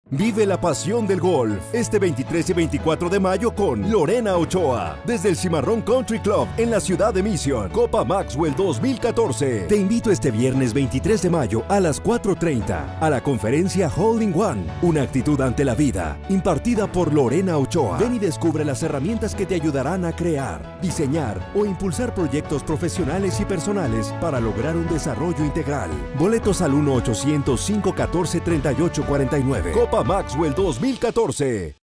Vive la pasión del golf este 23 y 24 de mayo con Lorena Ochoa desde el Cimarrón Country Club en la ciudad de Mission. Copa Maxwell 2014. Te invito este viernes 23 de mayo a las 4:30 a la conferencia Hole in One, una actitud ante la vida, impartida por Lorena Ochoa. Ven y descubre las herramientas que te ayudarán a crear, diseñar o impulsar proyectos profesionales y personales para lograr un desarrollo integral. Boletos al 1-800-514-3849. Copa Maxwell 2014.